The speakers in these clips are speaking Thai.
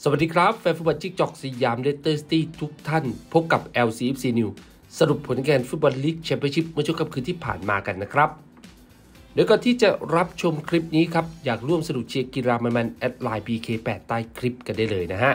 สวัสดีครับแฟนฟุตบอลจิ๊กจอกสยามเลสเตอร์ซิตี้ทุกท่านพบกับ LCFC News สรุปผลการฟุตบอลลีกแชมเปี้ยนชิพเมื่อช่วงค่ำคืนที่ผ่านมากันนะครับเดี๋ยวก่อนที่จะรับชมคลิปนี้ครับอยากร่วมสนุกเชียร์กีฬามันแอดไลน์ PK8 ใต้คลิปกันได้เลยนะฮะ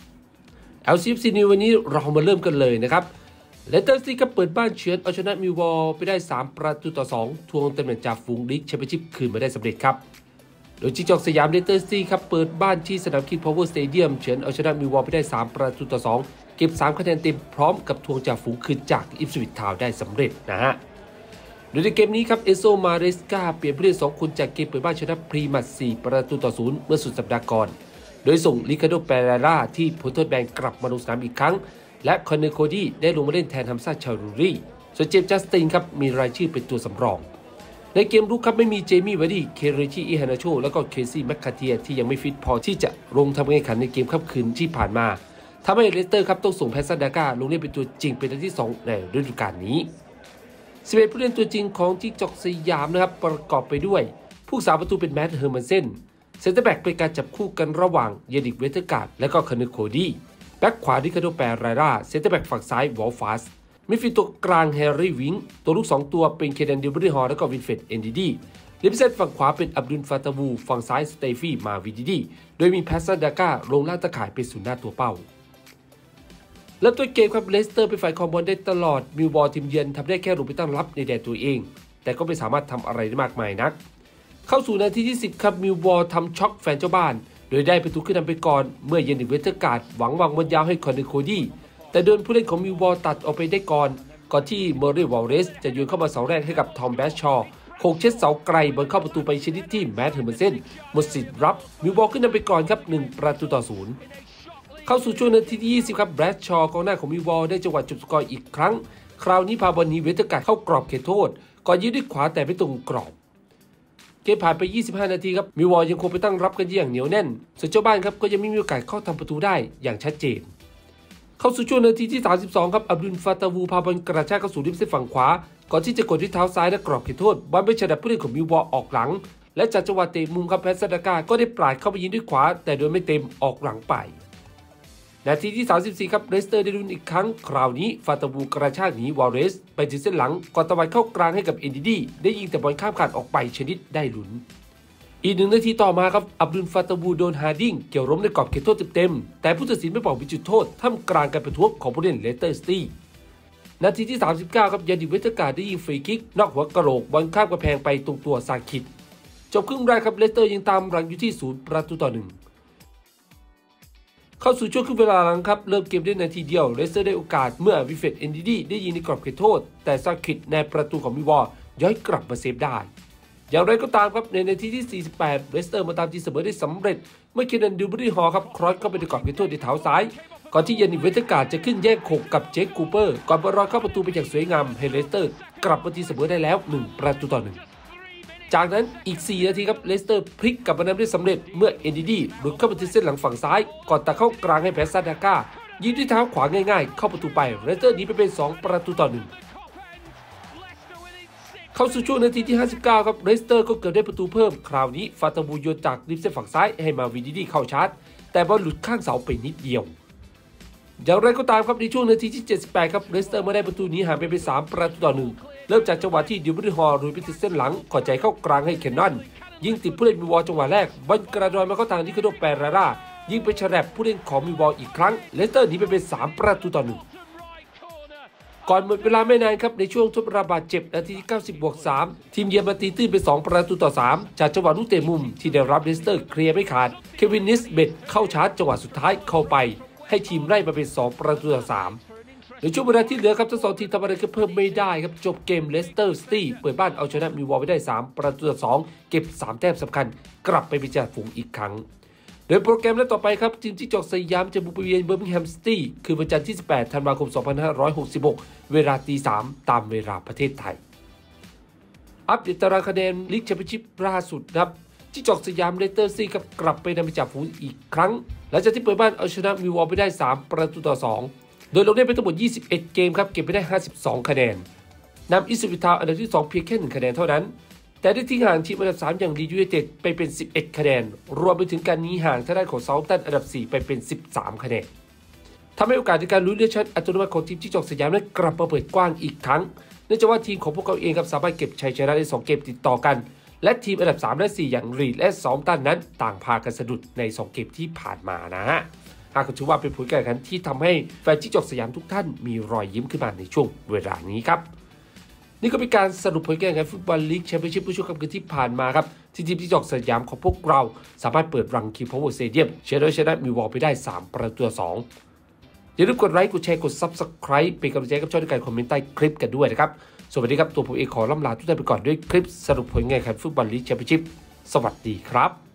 LCFC News วันนี้เรามาเริ่มกันเลยนะครับเลสเตอร์ซิตี้ก็เปิดบ้านเฉือนเอาชนะมิลวอลไปได้3-2ทวงตำแหน่งจ่าฝูงลีกแชมเปี้ยนชิพคืนมาได้สำเร็จครับโดยจิ๊กจอกสยามเลสเตอร์ซิตี้ครับเปิดบ้านที่สนามคิงส์พาวเวอร์สเตเดียมเฉือนเอาชนะมิลวอลไปได้3-2เก็บ3คะแนนเต็มพร้อมกับทวงจ่าฝูงคืนจากอิปสวิชทาวน์ได้สำเร็จนะฮะโดยในเกมนี้ครับเอโซมาเรสกาเปลี่ยนผู้เล่น2คนจากเกมเปิดบ้านชนะพรีมัด4-0เมื่อสุดสัปดาห์ก่อนโดยส่งริคาร์โด เปเรราที่พ้นโทษแบนกลับมาลงสนามอีกครั้งและคอนเนอร์ โคดี้ได้ลงมาเล่นแทนฮัมซา ชารูรีส่วนเจมส์ จัสตินครับมีรายชื่อเป็นตัวสำรองในเกมรุกครับไม่มีเจมี่ วาร์ดี้เคเรชิ อิฮานาโชและก็เคซี่ แมคคาเทียที่ยังไม่ฟิตพอที่จะลงทำการแข่งขันในเกมค่ำคืนที่ผ่านมาทำให้เลสเตอร์ครับต้องส่งแพสซันดาก้าลงเล่นเป็นตัวจริงเป็นนัดที่2ในฤดูกาลนี้11ผู้เล่นตัวจริงของจิ๊กจอกสยามนะครับประกอบไปด้วยผู้สาประตูเป็นแมตต์ เฮอร์มันเซนเซนเตอร์แบ็กเป็นการจับคู่กันระหว่างเยดิก เวเทอร์การ์ดและก็คอนเนอร์ โคดี้แบ็กขวาริคาร์โด เปเรราเซนเตอร์แบ็กฝั่งซ้ายวอลฟัสมิดฟิลด์ตัวกลางแฮร์รี่ วิงตัวลูก2ตัวเป็นเคเดน ดิลเบอรี่ฮอลและก็วินเฟรด เอนดิดีลิปเซตฝั่งขวาเป็นอับดุล ฟาตาวูฝั่งซ้ายสเตฟี่ มาวิดิดีโดยมีแพสซันดาก้าลงล่างตะข่ายเป็นศูนย์หน้าตัวเป้าเริ่มต้นเกมครับเลสเตอร์เป็นฝ่ายครองบอลได้ตลอดมิลวอลทีมเยือนทำได้แค่ลงไปตั้งรับในแดนตัวเองแต่ก็ไม่สามารถทำอะไรได้มากมายนักเข้าสู่นาทีที่10ครับมิลวอลทำช็อกแฟนเจ้าบ้านโดยได้ประตูขึ้นนำไปก่อนเมื่อเยนิก เวเทอร์การ์ดหวังวางบอลยาวให้คอนเนอร์ โคดี้แต่โดนผู้เล่นของมิลวอลตัดออกไปได้ก่อนที่เมอร์เรย์ วอลเลซจะโยนเข้ามาเสาแรกให้กับทอม แบชชอว์โขกเช็ดเสาไกลบอลเข้าประตูไปชนิดที่แมตต์ เฮอร์มันเซนหมดสิทธิ์รับมิลวอลขึ้นนำไปก่อนครับ1-0เข้าสู่ช่วงนาทีที่20ครับแบชชอว์กองหน้าของมิลวอลได้จังหวะจบสกอร์อีกครั้งคราวนี้พาบอลหนีเวเทอร์การ์ดเข้ากรอบเขตโทษก่อนยิงด้วยขวาแต่ไม่ตรงกรอบเกมผ่านไป25นาทีครับมิลวอลยังคงไปตั้งรับกันอย่างเหนียวแน่นส่วนเจ้าบ้านครับก็ยังไม่มีโอกาสเข้าทำประตูได้อย่างชัดเจนเข้าสู่ช่วงนาทีที่32ครับอับดุล ฟาตาวูพาบอลกระชากเข้าสู่ริมเส้นฝั่งขวาก่อนที่จะกดด้วยเท้าซ้ายและกรอบเขตโทษบอลไปฉลับผู้เล่นของมิลวอลออกหลังและจากจังหวะเตะมุมครับแพสซันดาก้าก็ได้ปลายเข้าไปยิงด้วยขวาแต่โดยไม่เต็มออกหลังไปนาทีที่34ครับเลสเตอร์ได้ลุ้นอีกครั้งคราวนี้ฟาตาวูกระชากหนีวอลเลซไปถึงเส้นหลังก่อนตะวันเข้ากลางให้กับเอนดิดีได้ยิงแต่บอลข้ามคานออกไปชนิดได้ลุ้นอีก1นาทีต่อมาครับอับดุล ฟาตาวูโดนฮาร์ดิงเกี่ยวล้มในกรอบเขตโทษเต็มๆแต่ผู้ตัดสินไม่บอกมีจุดโทษท่ามกลางการประท้วงของผู้เล่นเลสเตอร์ซิตี้นาทีที่39ครับเยดิก เวเทอร์การ์ดได้ยิงฟรีคิกนอกหัวกะโหลกบอลข้ามกระแพงไปตรงตัวซาคิดจบครึ่งแรกครับเลสเตอร์ยังตามหลังอยู่ที่0-1เข้าสู่ช่วงครึ่งเวลาหลังครับเริ่มเกมได้นาทีเดียวเลสเตอร์ได้โอกาสเมื่อวินเฟรด เอนดิดีได้ยิงในกรอบเขตโทษแต่ซาคิดในประตูของมิลวอลย้อยกลับมาเซฟได้อย่างไรก็ตามครับในนาทีที่48เลสเตอร์มาตามตีเสมอได้สำเร็จเมื่อเคเดน ดิลเบอรี่ฮอลครับครอสเข้าไปในกรอบเขตโทษในเท้าซ้ายก่อนที่เยนิก เวเทอร์การ์ดจะขึ้นแย่งโขกกับเจค คูเปอร์ก่อนบอลลอยเข้าประตูไปอย่างสวยงามให้เลสเตอร์กลับมาตีเสมอได้แล้ว1-1จากนั้นอีก4นาทีครับเลสเตอร์พลิกกลับมานำได้สำเร็จเมื่อเอนดิดีหลุดเข้าไปที่เส้นหลังฝั่งซ้ายก่อนตัดเข้ากลางให้แพสซันดาก้ายิงด้วยเท้าขวาง่ายๆเข้าประตูไปเลสเตอร์หนีไปเป็น2-1เข้าสู่ช่วงนาทีที่59ครับเลสเตอร์ก็เกือบได้ประตูเพิ่มคราวนี้ฟาตาบูโยนจากริมเส้นฝั่งซ้ายให้มาวิดิดีเข้าชาร์จแต่บอลหลุดข้างเสาไปนิดเดียวอย่างไรก็ตามครับในช่วงนาทีที่78ครับเลสเตอร์มาได้ประตูนี้ห่างไปเป็น3-1เริ่มจากจังหวะที่ดิลเบอรี่ฮอลลุยไปติดเส้นหลังก่อนใจเข้ากลางให้เคนนอนยิงติดผู้เล่นมิลวอลจังหวะแรกบอลกระโดดมาเข้าทางริคาร์โด เปเรรายิงไปฉลับผู้เล่นของมิลวอลอีกครั้งเลสเตอร์หนีไปเป็น3-1ก่อนหมดเวลาไม่นานครับในช่วงทดระบาดเจ็บนาทีที่90+3ทีมเยือนมาตีตื้นเป็น2-3จากจังหวะลูกเตะมุมที่ได้รับเลสเตอร์เคลียร์ไม่ขาดเควิน นิสเบตเข้าชาร์จจังหวะสุดท้ายเข้าไปให้ทีมไล่มาเป็น2-3ในช่วงเวลาที่เหลือครับทั้ง2ทีมทำอะไรก็เพิ่มไม่ได้ครับจบเกมเลสเตอร์ซิตี้เปิดบ้านเอาชนะมิลวอลไปได้3-2เก็บ3แต้มสำคัญกลับไปเป็นจ่าฝูงอีกครั้งโดยโปรแกรมนัดต่อไปครับทีมจิ๊กจอกสยามจะบุกไปเยือนเบอร์มิงแฮมซิตี้คือวันจันทร์ที่18ธันวาคม2566เวลาตี 3ตามเวลาประเทศไทยอัปเดตตารางคะแนนลีกแชมเปี้ยนชิพล่าสุดครับจิ๊กจอกสยามเลสเตอร์ซิตี้ครับกลับไปนำไปจ่าฝูงอีกครั้งหลังจากที่เปิดบ้านเอาชนะมิลวอลไปได้3-2โดยลงเล่นไปทั้งหมด21เกมครับเก็บไปได้52คะแนนนำอิปสวิชทาวน์อันดับที่2เพียงแค่1คะแนนเท่านั้นแต่ได้ทิ้งห่างทีมอันดับ3อย่างลีดยูไนเต็ดไปเป็น11คะแนนรวมไปถึงการหนีห่างทางด้านของเซาท์แฮมป์ตันอันดับ4ไปเป็น13คะแนนทำให้โอกาสในการลุ้นเลื่อนชั้นอัตโนมัติของทีมจิ้งจอกสยามนั้นกลับมาเปิดกว้างอีกครั้งเนื่องจากว่าทีมของพวกเขาเองครับสามารถเก็บชัยชนะได้2เกมติดต่อกันและทีมอันดับ3และ4อย่างลีดและเซาท์แฮมป์ตันนั้นต่างพากันสะดุดใน2เกมที่ผ่านมานะฮะหากถือว่าเป็นผลการแข่งขันที่ทำให้แฟนจิ้งจอกสยามทุกท่านมีรอยยิ้มขึ้นมาในช่วงเวลานี้ครับนี่ก็เป็นการสรุปผลการแข่งขันฟุตบอลลีกแชมเปี้ยนชิพช่วงค่ำคืนที่ผ่านมาครับที่ทีมจิ้งจอกสยามของพวกเราสามารถเปิดรังคิวพาวเวอร์สเตเดียมชนะมิลวอลไปได้3-2อย่าลืมกดไลค์กดแชร์กด Subscribe เป็นกำลังใจกับช่องในการคอมเมนต์ใต้คลิปกันด้วยนะครับสวัสดีครับตัวผมเองขอล่ำลาทุกท่านไปก่อนด้วยคลิปสรุปผลการแข่งขันฟุตบอลลีกแชมเปี้ยนชิพสวัสดีครับ